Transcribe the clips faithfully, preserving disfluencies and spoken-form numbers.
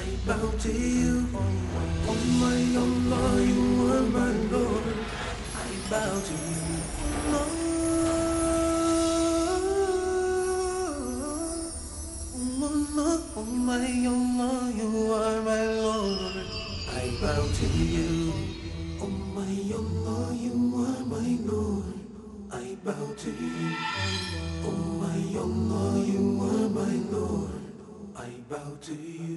I bow to you. Oh my Allah, you are my Lord. I bow to you. Allah. Oh my Allah, you are my Lord. I bow to you. Oh my Allah, you are my Lord. I bow to you. Oh my Allah, you are my Lord. I bow to you.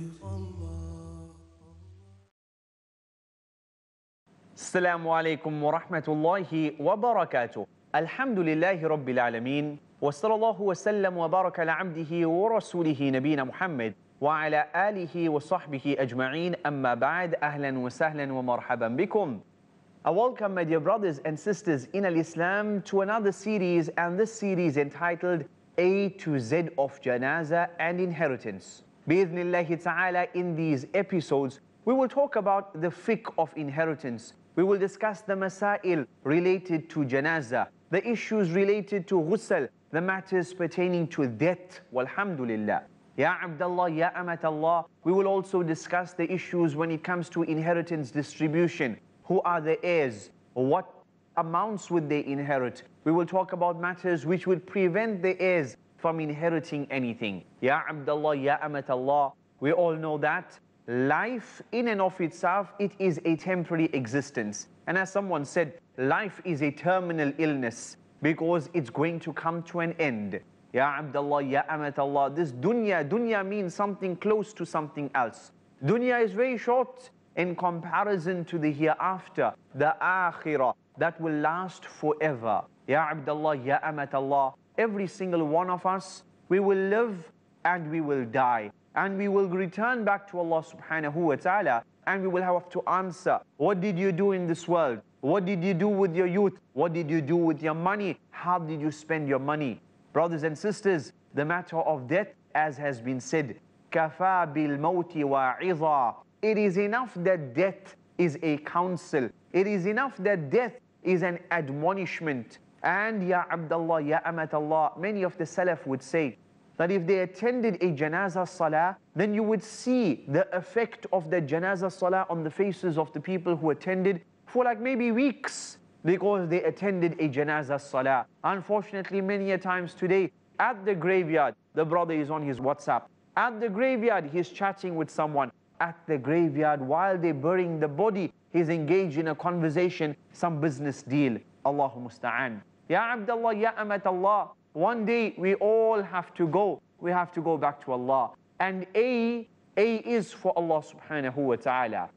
Assalamu alaikum wa rahmatullahi wa barakatuh. Alhamdulillahi rabbil alameen. Wa sallallahu wa sallam wa baraka ala abdihi wa rasulihi nabina Muhammad wa ala alihi wa sahbihi ajma'een. Amma ba'd. Ahlan wa sahlan wa marhaban bikum. I welcome my dear brothers and sisters in Al-Islam to another series, and this series entitled A to Z of Janazah and Inheritance. Bi-idhnillahi ta'ala, in these episodes, we will talk about the fiqh of inheritance. We will discuss the masail related to janazah, the issues related to ghusl, the matters pertaining to death. Walhamdulillah. Ya Abdullah, Ya Amatallah. We will also discuss the issues when it comes to inheritance distribution. Who are the heirs? What amounts would they inherit? We will talk about matters which would prevent the heirs from inheriting anything. Ya Abdullah, Ya Amatallah. We all know that life in and of itself, it is a temporary existence. And as someone said, life is a terminal illness because it's going to come to an end. Ya Abdullah, Ya Amatallah. This dunya, dunya means something close to something else. Dunya is very short in comparison to the hereafter, the akhirah, that will last forever. Ya Abdullah, Ya Amatallah. Every single one of us, we will live and we will die. And we will return back to Allah subhanahu wa ta'ala, and we will have to answer, what did you do in this world? What did you do with your youth? What did you do with your money? How did you spend your money? Brothers and sisters, the matter of death, as has been said, كَفَى بِالْمَوْتِ وَعِظًا. It is enough that death is a counsel. It is enough that death is an admonishment. And Ya Abdullah, Ya Amatallah, many of the Salaf would say that if they attended a janazah salah, then you would see the effect of the janazah salah on the faces of the people who attended for like maybe weeks, because they attended a janazah salah. Unfortunately, many a times today, at the graveyard, the brother is on his WhatsApp. At the graveyard, he's chatting with someone. At the graveyard, while they're burying the body, he's engaged in a conversation, some business deal. Allahu musta'an. Ya Abdullah, Ya Amatallah. One day we all have to go. We have to go back to Allah. And A, A is for Allah subhanahu wa ta'ala.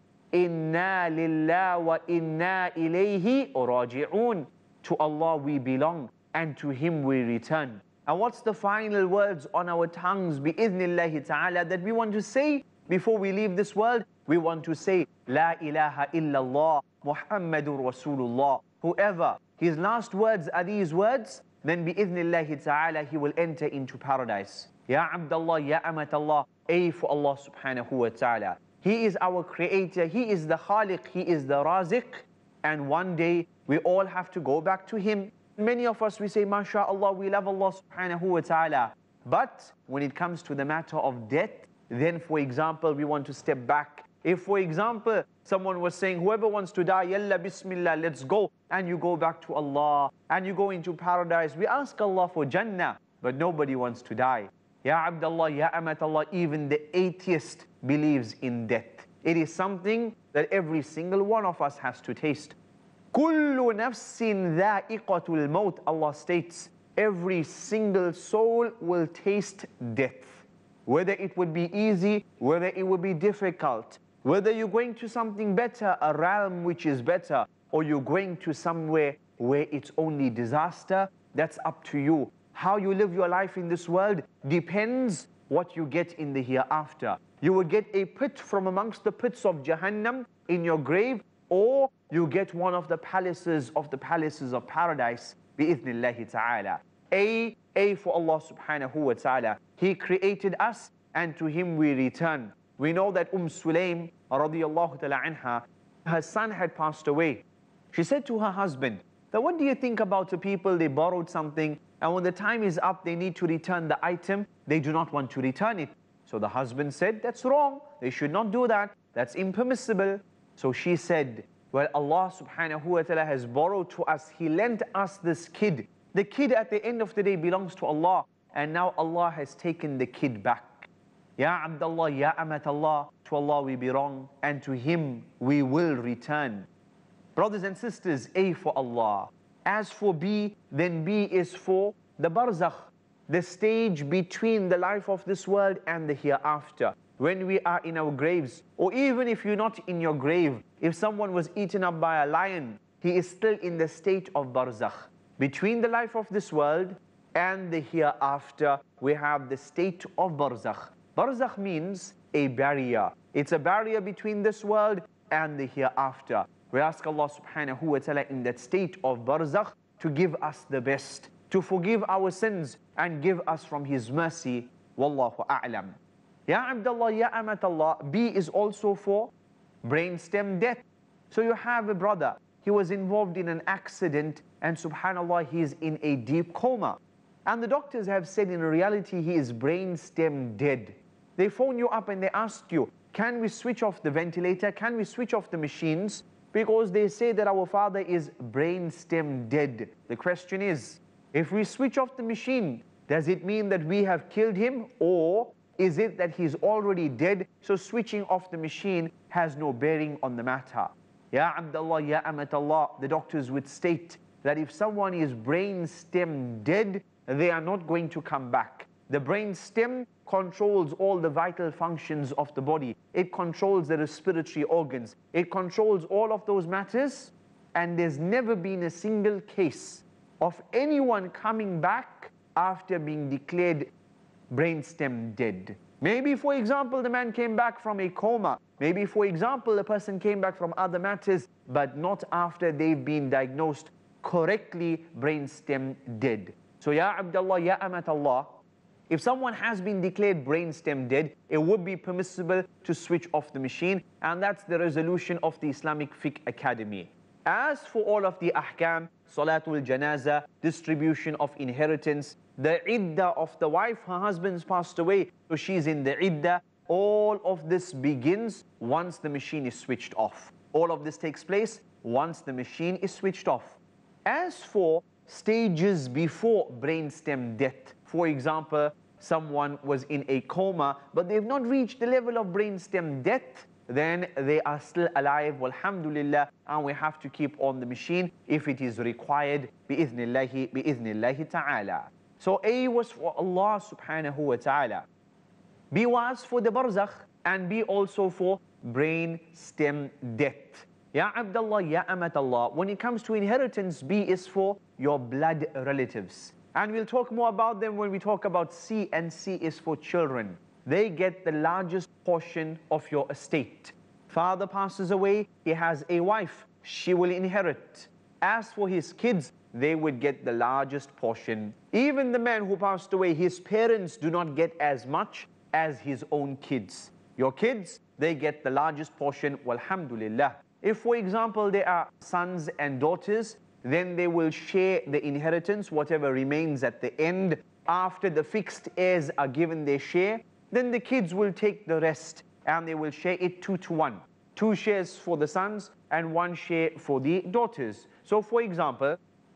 Inna lillah wa inna ilayhi raji'un. To Allah we belong, and to Him we return. And what's the final words on our tongues, bi-idhnillahi ta'ala, that we want to say before we leave this world? We want to say, La ilaha illallah, Muhammadur Rasulullah. Whoever, his last words are these words, then bi-idhnillahi ta'ala, he will enter into paradise. Ya Abdullah, Ya Amatallah. A for Allah subhanahu wa ta'ala. He is our creator, He is the Khaliq, He is the Raziq. And one day, we all have to go back to Him. Many of us, we say, MashaAllah, we love Allah subhanahu wa ta'ala. But when it comes to the matter of death, then for example, we want to step back. If for example, someone was saying, whoever wants to die, Yalla Bismillah, let's go. And you go back to Allah, and you go into paradise. We ask Allah for Jannah, but nobody wants to die. Ya Abdullah, Ya Amatallah, even the atheist believes in death. It is something that every single one of us has to taste. Kullu nafsin dha'iqatul maut, Allah states, every single soul will taste death. Whether it would be easy, whether it would be difficult, whether you're going to something better, a realm which is better, or you're going to somewhere where it's only disaster, that's up to you. How you live your life in this world depends what you get in the hereafter. You will get a pit from amongst the pits of Jahannam in your grave, or you get one of the palaces of the palaces of paradise, bi-idhnillahi ta'ala. A, A for Allah subhanahu wa ta'ala. He created us, and to Him we return. We know that Umm Sulaym radiyallahu ta'ala anha, her son had passed away. She said to her husband, that what do you think about the people, they borrowed something, and when the time is up, they need to return the item, they do not want to return it. So the husband said, that's wrong. They should not do that. That's impermissible. So she said, well, Allah subhanahu wa ta'ala has borrowed to us. He lent us this kid. The kid at the end of the day belongs to Allah. And now Allah has taken the kid back. Ya Abdullah, Ya Amat Allah, to Allah we belong, and to Him we will return. Brothers and sisters, A for Allah. As for B, then B is for the barzakh, the stage between the life of this world and the hereafter. When we are in our graves, or even if you're not in your grave, if someone was eaten up by a lion, he is still in the state of barzakh. Between the life of this world and the hereafter, we have the state of barzakh. Barzakh means a barrier. It's a barrier between this world and the hereafter. We ask Allah subhanahu wa ta'ala in that state of barzakh to give us the best, to forgive our sins and give us from His mercy. Wallahu a'lam. Ya Abdullah, Ya Amat Allah. B is also for brainstem death. So you have a brother, he was involved in an accident and subhanallah, he is in a deep coma. And the doctors have said in reality he is brainstem dead. They phone you up and they ask you, can we switch off the ventilator? Can we switch off the machines? Because they say that our father is brainstem dead. The question is, if we switch off the machine, does it mean that we have killed him? Or is it that he's already dead, so switching off the machine has no bearing on the matter? Ya Abdullah, Ya Amat Allah, the doctors would state that if someone is brainstem dead, they are not going to come back. The brainstem controls all the vital functions of the body. It controls the respiratory organs. It controls all of those matters. And there's never been a single case of anyone coming back after being declared brainstem dead. Maybe, for example, the man came back from a coma. Maybe, for example, the person came back from other matters, but not after they've been diagnosed correctly brainstem dead. So, Ya Abdullah, Ya Amat Allah, if someone has been declared brainstem dead, it would be permissible to switch off the machine, and that's the resolution of the Islamic Fiqh Academy. As for all of the ahkam, salatul janaza, distribution of inheritance, the iddah of the wife, her husband's passed away, so she's in the iddah, all of this begins once the machine is switched off. All of this takes place once the machine is switched off. As for stages before brainstem death, for example, someone was in a coma, but they've not reached the level of brainstem death, then they are still alive, walhamdulillah, and we have to keep on the machine if it is required, bi'ithnillahi, bi'ithnillahi ta'ala. So A was for Allah subhanahu wa ta'ala. B was for the barzakh, and B also for brainstem death. Ya Abdullah, Ya Amat Allah, when it comes to inheritance, B is for your blood relatives. And we'll talk more about them when we talk about C, and C is for children. They get the largest portion of your estate. Father passes away, he has a wife, she will inherit. As for his kids, they would get the largest portion. Even the man who passed away, his parents do not get as much as his own kids. Your kids, they get the largest portion, walhamdulillah. If, for example, they are sons and daughters, then they will share the inheritance, whatever remains at the end. After the fixed heirs are given their share, then the kids will take the rest and they will share it two to one. Two shares for the sons and one share for the daughters. So, for example,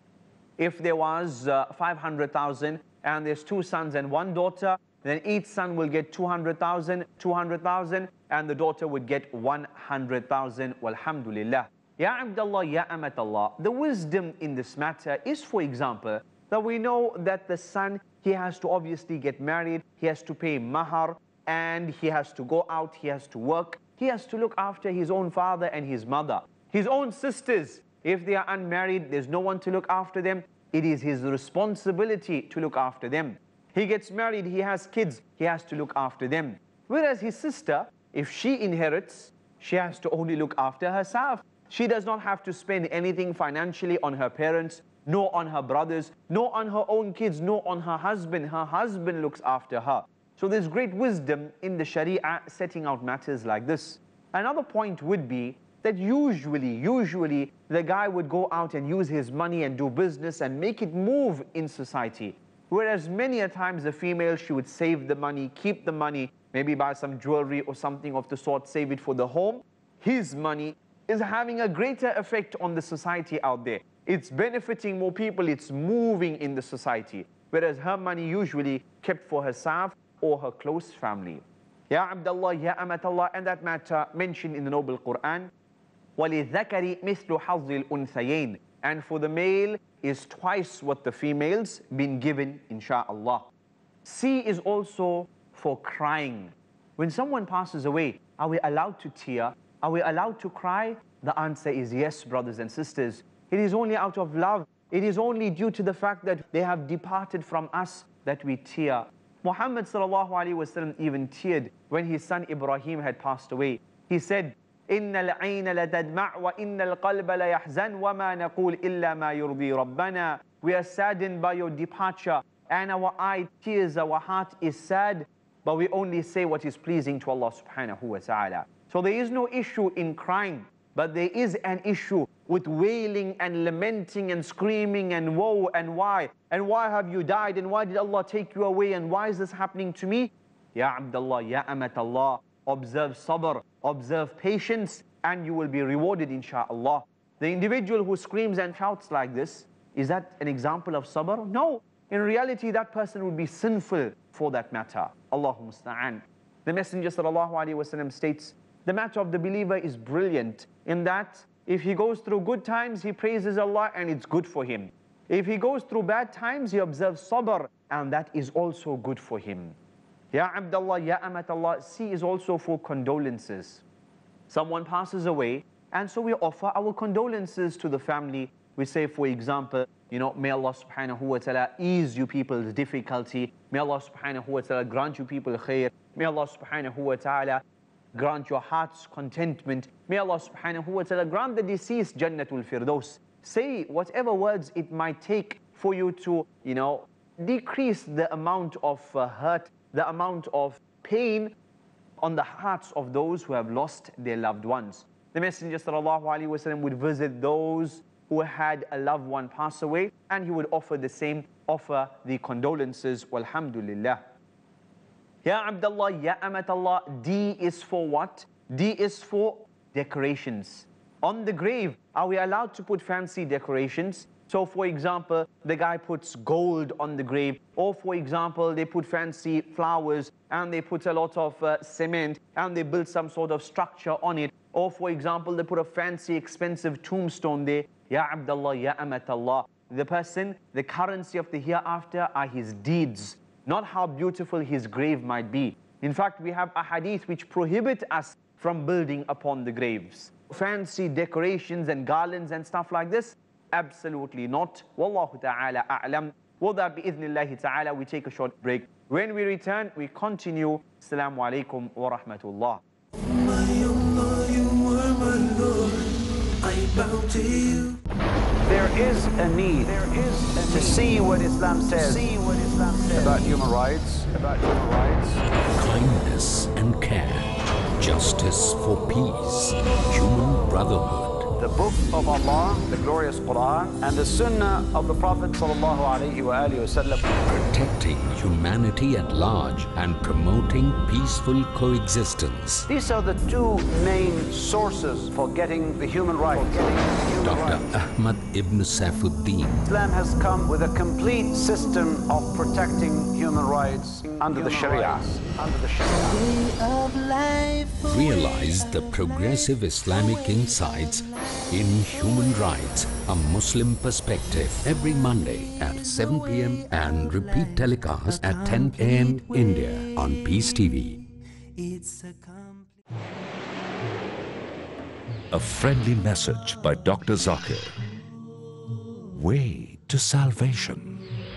if there was uh, five hundred thousand and there's two sons and one daughter, then each son will get two hundred thousand, two hundred thousand, and the daughter would get one hundred thousand. Walhamdulillah. Ya Abdullah, Ya Amat Allah, the wisdom in this matter is, for example, that we know that the son, he has to obviously get married, he has to pay mahar, and he has to go out, he has to work, he has to look after his own father and his mother. His own sisters, if they are unmarried, there's no one to look after them, it is his responsibility to look after them. He gets married, he has kids, he has to look after them. Whereas his sister, if she inherits, she has to only look after herself. She does not have to spend anything financially on her parents, nor on her brothers, nor on her own kids, nor on her husband. Her husband looks after her. So there's great wisdom in the Sharia setting out matters like this. Another point would be that usually, usually, the guy would go out and use his money and do business and make it move in society. Whereas many a times the female, she would save the money, keep the money, maybe buy some jewelry or something of the sort, save it for the home. His money is having a greater effect on the society out there. It's benefiting more people, it's moving in the society. Whereas her money usually kept for herself or her close family. Ya Abdullah, Ya Amatallah, and that matter mentioned in the Noble Quran. وَلِلذَّكَرِ مِثْلُ حَظِّ الْأُنْثَيَيْنِ. And for the male is twice what the females been given, insha'Allah. C is also for crying. When someone passes away, are we allowed to tear? Are we allowed to cry? The answer is yes, brothers and sisters. It is only out of love. It is only due to the fact that they have departed from us that we tear. Muhammad sallallahu alaihi wasallam even teared when his son Ibrahim had passed away. He said, إن العين لتدمع وإن القلب ليحزن وما نقول إلا ما يرضي ربنا. We are saddened by your departure, and our eye tears, our heart is sad, but we only say what is pleasing to Allah subhanahu wa ta'ala. So there is no issue in crying, but there is an issue with wailing and lamenting and screaming and woe and why. And why have you died? And why did Allah take you away? And why is this happening to me? Ya Abdullah, Ya Amatallah, observe sabr, observe patience, and you will be rewarded insha'Allah. The individual who screams and shouts like this, is that an example of sabr? No. In reality, that person would be sinful for that matter. Allahu musta'an. The Messenger sallallahu alaihi wasallam states, the matter of the believer is brilliant in that if he goes through good times, he praises Allah and it's good for him. If he goes through bad times, he observes sabr, and that is also good for him. Ya Abdullah, Ya Amatallah, C is also for condolences. Someone passes away, and so we offer our condolences to the family. We say, for example, you know, may Allah subhanahu wa ta'ala ease you people's difficulty. May Allah subhanahu wa ta'ala grant you people khair. May Allah subhanahu wa ta'ala grant your heart's contentment. May Allah subhanahu wa ta'ala grant the deceased Jannatul Firdaus. Say whatever words it might take for you to, you know, decrease the amount of uh, hurt, the amount of pain on the hearts of those who have lost their loved ones. The Messenger sallallahu alaihi wasallam would visit those who had a loved one pass away, and he would offer the same, offer the condolences. Walhamdulillah. Ya Abdullah, Ya Amatallah, D is for what? D is for decorations. On the grave, are we allowed to put fancy decorations? So for example, the guy puts gold on the grave, or for example, they put fancy flowers and they put a lot of uh, cement and they build some sort of structure on it. Or for example, they put a fancy expensive tombstone there. Ya Abdullah, Ya Amatallah, the person, the currency of the hereafter are his deeds, not how beautiful his grave might be. In fact, we have a hadith which prohibit us from building upon the graves. Fancy decorations and garlands and stuff like this, absolutely not. Wallahu ta'ala a'lam. With that, bi'idhnillahi ta'ala, we take a short break. When we return, we continue. Assalamu alaikum wa rahmatullah. My Allah, you are my Lord, I bow to you. There is a need there is a to need. see what Islam says, see what Islam says about human rights, about human rights. Kindness and care, justice for peace, human brotherhood. The book of Allah, the glorious Quran, and the Sunnah of the Prophet sallallahu alaihi wasallam. Protecting humanity at large and promoting peaceful coexistence. These are the two main sources for getting the human rights. Doctor Ahmad Ibn Saifuddin. Islam has come with a complete system of protecting human rights under the Sharia. Under the Sharia. Realize the progressive Islamic insights in human rights, a Muslim perspective, every Monday at seven p m and repeat telecast at ten a m India on Peace T V. It's a complete... A friendly message by Doctor Zakir. Way to salvation.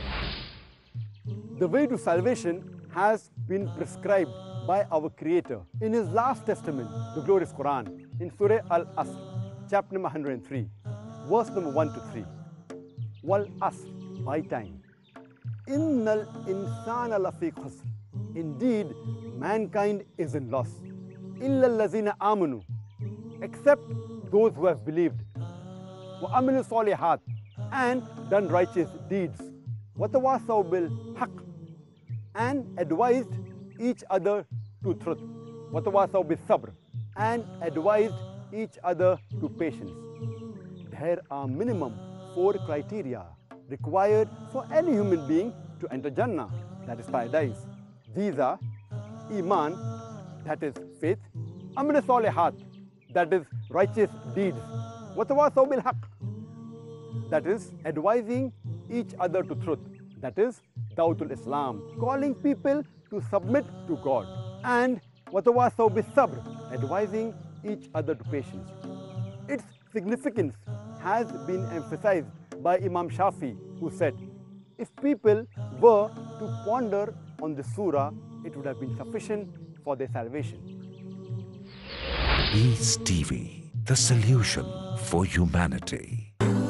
The way to salvation has been prescribed by our Creator in His last testament, the glorious Quran, in Surah Al-Asr, chapter number one hundred three, verse number one to three. Wal Asr, by time. Innal insana lafi khusr. Indeed, mankind is in loss. Illa allazina amanu, except those who have believed. Wa amilu salihat, and done righteous deeds. وَتَوَاصَوْا بِالْحَقِّ, and advised each other to truth. وَتَوَاصَوْا بِالصَّبْرِ, and advised each other to patience. There are minimum four criteria required for any human being to enter Jannah, that is paradise. These are Iman, that is faith, Amal Salihat, that is righteous deeds, وَتَوَاصَوْا بِالْحَقِّ, that is advising each other to truth, that is Dawtul Islam, calling people to submit to God, and وَتَوَاصَوْا بِالصَّبْرِ, advising each other to patience. Its significance has been emphasized by Imam Shafi, who said, if people were to ponder on the surah, it would have been sufficient for their salvation. Peace T V, the solution for humanity.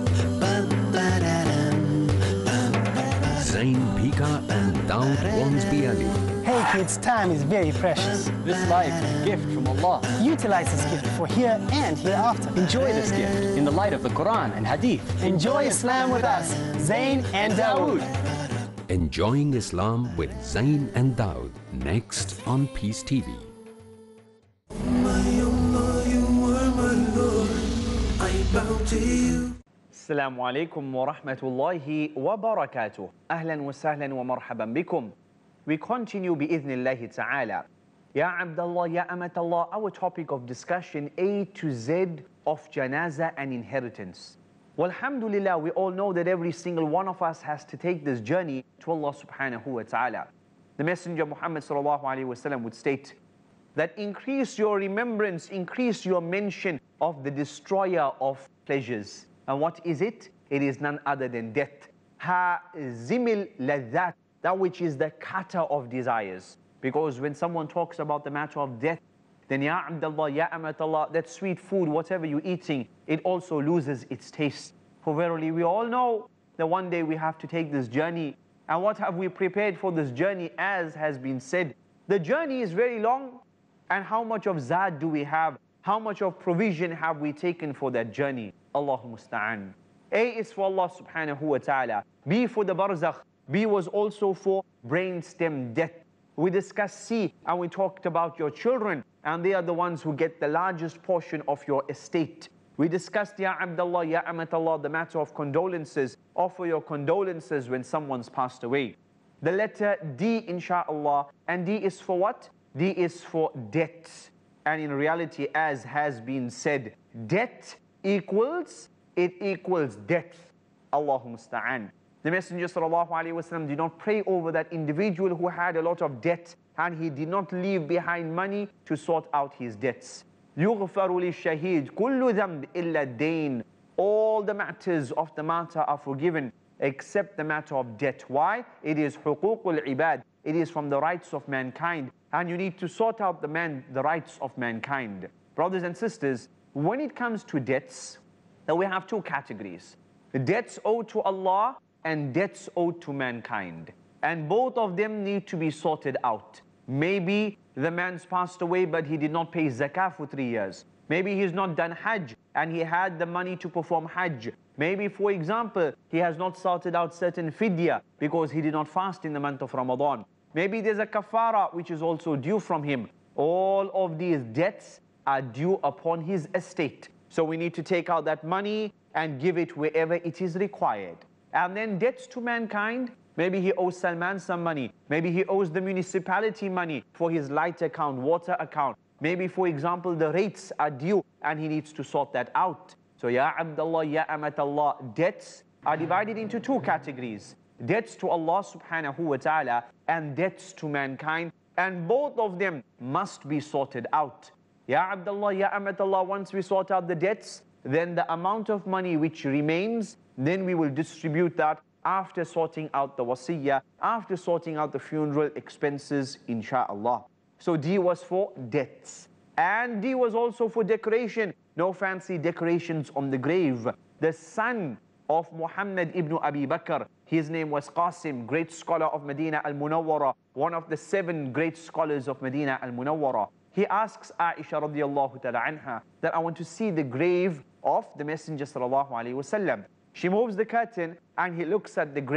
Zain Bhika and Daud Wansby Ali. Hey kids, time is very precious. This life is a gift from Allah. Utilize this gift for here and hereafter. Enjoy this gift in the light of the Quran and Hadith. Enjoy Islam with us, Zain and Dawood. Enjoying Islam with Zain and Daud, next on Peace T V. My Allah, you are my Lord, I bow to you. Assalamu alaikum wa rahmatullahi wa barakatuh. Ahlan wa sahlan wa marhaban bikum. We continue bi-idhnillahi ta'ala. Ya Abdullah, Ya Amatallah, our topic of discussion, A to Z of Janaza and inheritance. Well, alhamdulillah, we all know that every single one of us has to take this journey to Allah subhanahu wa ta'ala. The Messenger Muhammad sallallahu alayhi wa sallam would state that increase your remembrance, increase your mention of the destroyer of pleasures. And what is it? It is none other than death. Ha zimil ladhat, that which is the cutter of desires. Because when someone talks about the matter of death, then Ya Abdullah, Ya Amatallah, that sweet food, whatever you're eating, it also loses its taste. For verily we all know that one day we have to take this journey. And what have we prepared for this journey? As has been said, the journey is very long. And how much of zad do we have? How much of provision have we taken for that journey? Allahu musta'an. A is for Allah subhanahu wa ta'ala. B for the barzakh. B was also for brainstem death. We discussed C, and we talked about your children, and they are the ones who get the largest portion of your estate. We discussed, Ya Abdullah, Ya Amatallah, the matter of condolences. Offer your condolences when someone's passed away. The letter D, insha'Allah, and D is for what? D is for debt. And in reality, as has been said, debt equals, it equals death. Allahu musta'an. The Messenger sallallahu alaihi wasallam did not pray over that individual who had a lot of debt and he did not leave behind money to sort out his debts. يُغْفَرُ لِلشَّهِيدِ كُلُّ ذَنْبٍ إِلَّا الدَّيْنِ. All the matters of the matter are forgiven except the matter of debt. Why? It is حُقُوقُ الْعِبَادِ. It is from the rights of mankind. And you need to sort out the man, the rights of mankind. Brothers and sisters, when it comes to debts, then we have two categories. The debts owed to Allah and debts owed to mankind. And both of them need to be sorted out. Maybe the man's passed away, but he did not pay zakah for three years. Maybe he's not done hajj, and he had the money to perform hajj. Maybe, for example, he has not sorted out certain fidya because he did not fast in the month of Ramadan. Maybe there's a kafara which is also due from him. All of these debts are due upon his estate. So we need to take out that money and give it wherever it is required. And then debts to mankind, maybe he owes Salman some money. Maybe he owes the municipality money for his light account, water account. Maybe, for example, the rates are due and he needs to sort that out. So, Ya Abdullah, Ya Amatallah, debts are divided into two categories. Debts to Allah subhanahu wa ta'ala and debts to mankind. And both of them must be sorted out. Ya Abdullah, Ya Amatallah, once we sort out the debts, then the amount of money which remains, then we will distribute that after sorting out the wasiyah, after sorting out the funeral expenses, insha'Allah. So D was for debts. And D was also for decoration. No fancy decorations on the grave. The son of Muhammad ibn Abi Bakr, his name was Qasim, great scholar of Medina al-Munawwara, one of the seven great scholars of Medina al-Munawwara. He asks Aisha radiallahu ta'ala anha that I want to see the grave of the Messenger sallallahu alayhi wasallam. She moves the curtain and he looks at the grave.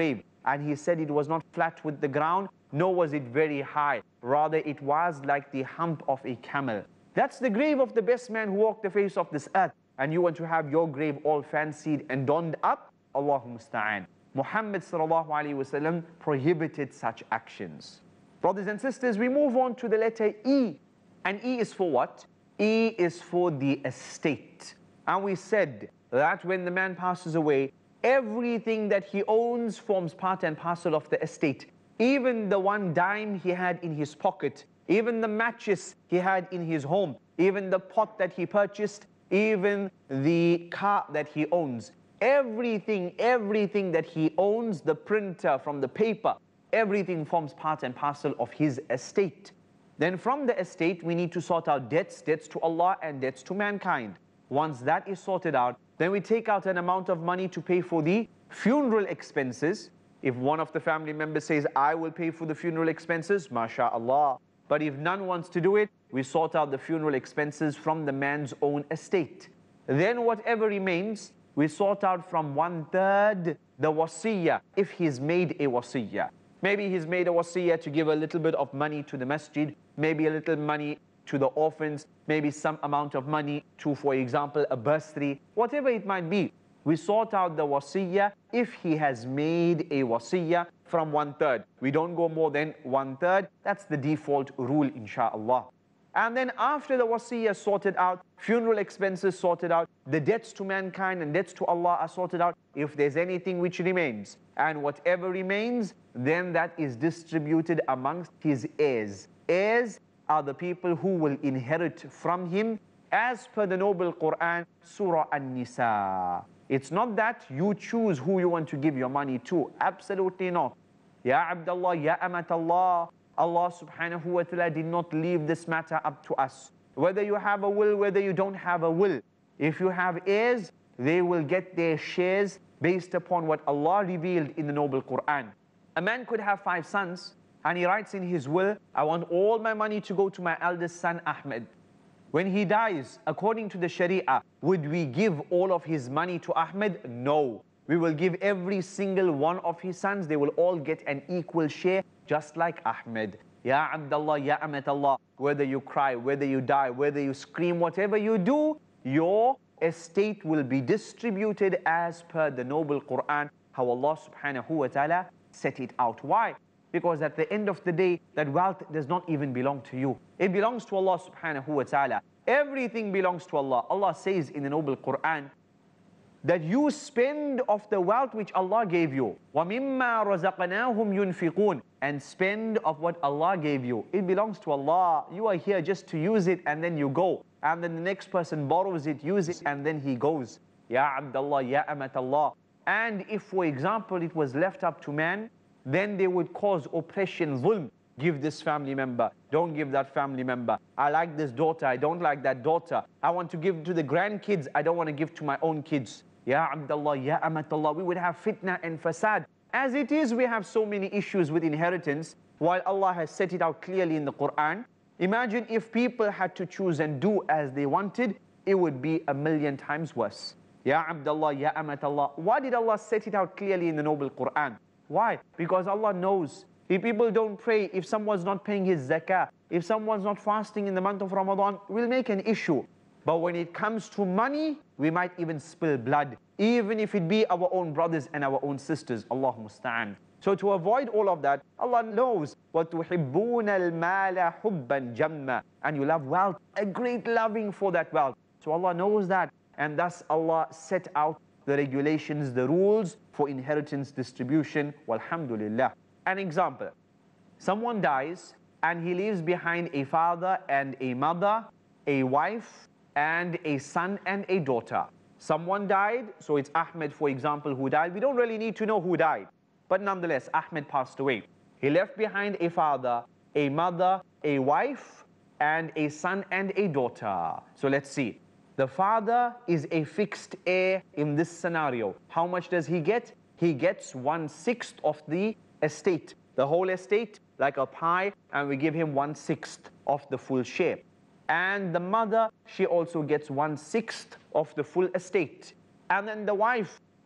And he said it was not flat with the ground, nor was it very high. Rather, it was like the hump of a camel. That's the grave of the best man who walked the face of this earth. And you want to have your grave all fancied and donned up? Allahu musta'an. Muhammad sallallahu alayhi wa sallam prohibited such actions. Brothers and sisters, we move on to the letter E. And E is for what? E is for the estate. And we said that when the man passes away, everything that he owns forms part and parcel of the estate. Even the one dime he had in his pocket, even the matches he had in his home, even the pot that he purchased, even the car that he owns. Everything, everything that he owns, the printer from the paper, everything forms part and parcel of his estate. Then from the estate, we need to sort out debts, debts to Allah and debts to mankind. Once that is sorted out, then we take out an amount of money to pay for the funeral expenses. If one of the family members says, I will pay for the funeral expenses, mashallah. But if none wants to do it, we sort out the funeral expenses from the man's own estate. Then whatever remains, we sort out from one third the wasiyah, if he's made a wasiyah. Maybe he's made a wasiyah to give a little bit of money to the masjid, maybe a little money to the orphans, maybe some amount of money to, for example, a bursary, whatever it might be. We sort out the wasiyah if he has made a wasiyah from one third. We don't go more than one third. That's the default rule, inshallah. And then after the wasiyah sorted out, funeral expenses sorted out, the debts to mankind and debts to Allah are sorted out, if there's anything which remains, and whatever remains, then that is distributed amongst his heirs. Heirs are the people who will inherit from him, as per the noble Quran, Surah An-Nisa. It's not that you choose who you want to give your money to. Absolutely not. Ya Abdullah, Ya Amatallah. Allah subhanahu wa ta'ala did not leave this matter up to us. Whether you have a will, whether you don't have a will. If you have heirs, they will get their shares based upon what Allah revealed in the noble Quran. A man could have five sons, and he writes in his will, I want all my money to go to my eldest son, Ahmed. When he dies, according to the Sharia, would we give all of his money to Ahmed? No. We will give every single one of his sons. They will all get an equal share, just like Ahmed. Ya Abdullah, Ya Amatallah. Whether you cry, whether you die, whether you scream, whatever you do, your estate will be distributed as per the noble Quran, how Allah subhanahu wa ta'ala set it out. Why? Because at the end of the day, that wealth does not even belong to you. It belongs to Allah subhanahu wa ta'ala. Everything belongs to Allah. Allah says in the noble Quran that you spend of the wealth which Allah gave you. وَمِمَّا رَزَقْنَاهُمْ يُنْفِقُونَ. And spend of what Allah gave you. It belongs to Allah. You are here just to use it and then you go. And then the next person borrows it, uses it, and then he goes. Ya Abdullah, Ya Amatallah. And if, for example, it was left up to man, then they would cause oppression, zulm. Give this family member, don't give that family member. I like this daughter, I don't like that daughter. I want to give to the grandkids, I don't want to give to my own kids. Ya Abdullah, Ya Amatallah. We would have fitna and fasad. As it is, we have so many issues with inheritance, while Allah has set it out clearly in the Quran. Imagine if people had to choose and do as they wanted, it would be a million times worse. Ya Abdullah, Ya Amatallah. Why did Allah set it out clearly in the noble Quran? Why? Because Allah knows. If people don't pray, if someone's not paying his zakah, if someone's not fasting in the month of Ramadan, we'll make an issue. But when it comes to money, we might even spill blood, even if it be our own brothers and our own sisters. Allahu musta'an. So to avoid all of that, Allah knows, وَتُحِبُّونَ الْمَالَ حُبًّا جَمًّا. And you love wealth, a great loving for that wealth. So Allah knows that, and thus Allah set out the regulations, the rules for inheritance distribution. Walhamdulillah. An example, someone dies and he leaves behind a father and a mother, a wife and a son and a daughter. Someone died, so it's Ahmed, for example, who died. We don't really need to know who died, but nonetheless, Ahmed passed away. He left behind a father, a mother, a wife, and a son and a daughter. So let's see. The father is a fixed heir in this scenario. How much does he get? He gets one-sixth of the estate. The whole estate, like a pie, and we give him one-sixth of the full share. And the mother, she also gets one-sixth of the full estate. And then the wife,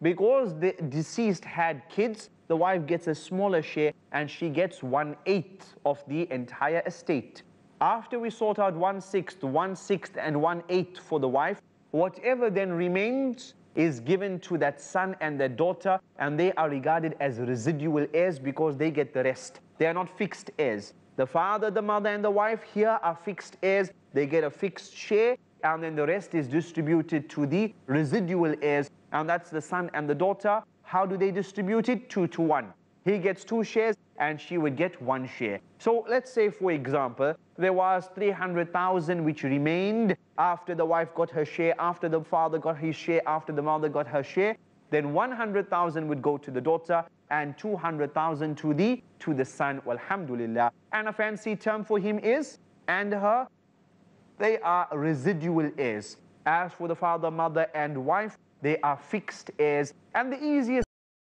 because the deceased had kids, the wife gets a smaller share and she gets one-eighth of the entire estate. After we sort out one-sixth, one-sixth and one-eighth for the wife, whatever then remains is given to that son and their daughter, and they are regarded as residual heirs because they get the rest. They are not fixed heirs. The father, the mother and the wife here are fixed heirs. They get a fixed share, and then the rest is distributed to the residual heirs, and that's the son and the daughter. How do they distribute it? Two to one. He gets two shares and she would get one share. So let's say, for example, there was three hundred thousand which remained after the wife got her share, after the father got his share, after the mother got her share. Then one hundred thousand would go to the daughter and two hundred thousand to the to the son. Alhamdulillah. And a fancy term for him is and her. They are residual heirs. As for the father, mother and wife, they are fixed heirs. And the easiest